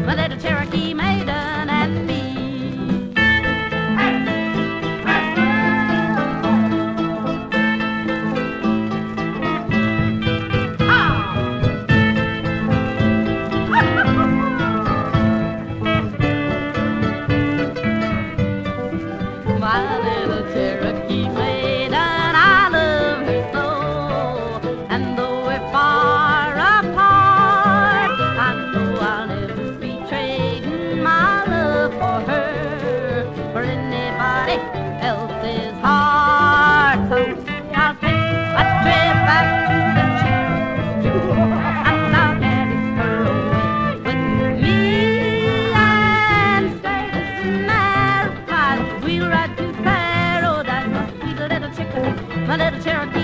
my little Cherokee maiden and me. My little Cherokee maiden, I love her so. And though we're far apart, I know I'll never be trading my love for her, for anybody else's heart. So I'll take a trip back to the Cherokee, and I'll carry her away with me. And straight as the marrow flies, we'll ride to paradise, my sweet little chicken, my little Cherokee.